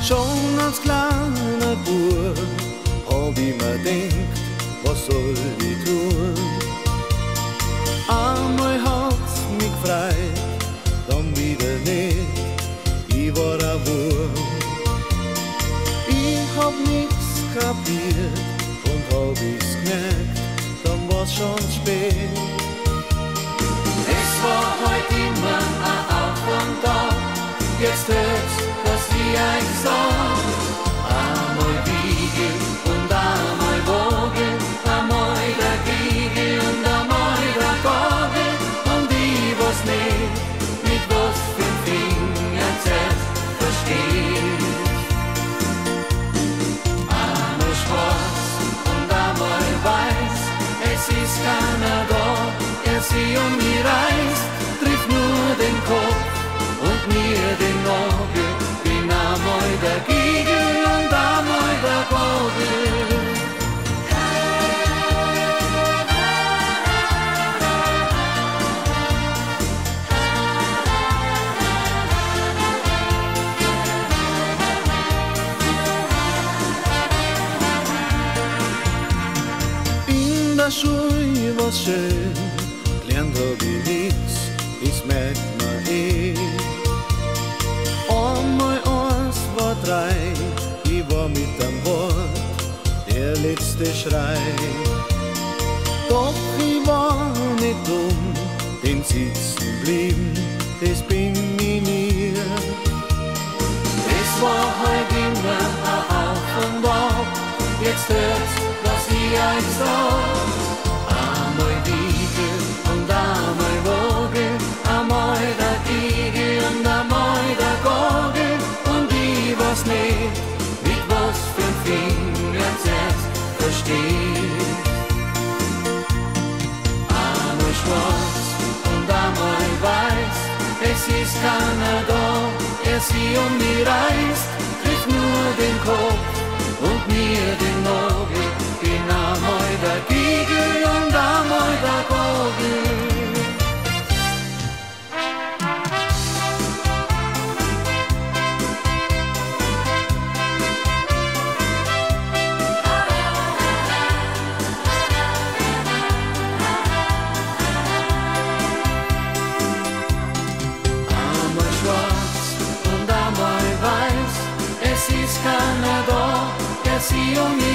Schon als kleiner Bub hab ich mir denkt, was soll ich tun? Einmal hat's mich gefreut, dann wieder nicht, ich war ein Wurm. Ich hab nix kapiert und hab ich's gemerkt, dann war's schon spät. Es war heute immer ein Auf und Ab, jetzt hört's, dass ich euch sag. Einmal wiegen und einmal wogen, einmal dagegen und einmal dagegen. Und ich weiß nicht, mit was für Finger zuerst versteht. Einmal schwarz und einmal weiß, es ist keiner da, der sie um mich reißt, trifft nur den Kopf und mir den Nagel, bin einmal dagegen und einmal dagegen. In der Schule war's schön, gelernt hab ich nix, das merkt man eh. Einmal eins war drei, ich war mit am Wort, der letzte Schrei. Doch ich war nicht dumm, denn sitzen blieben, das bin ich nie. Es war halt immer ein Auf und Ab, jetzt hört's, was ich euch sag. Einmal wiegen und einmal wogen, einmal dagegen und einmal dagegen. Und ich weiß nicht, mit was für Finger zuerst versteht. Einmal schwarz und einmal weiß, es ist keiner da, der sie um mich reißt, trifft nur den Kopf und mir den Nagel, bin einmal dagegen und einmal dagegen. Einmal schwarz und einmal weiß, es ist keiner da, der sie um mich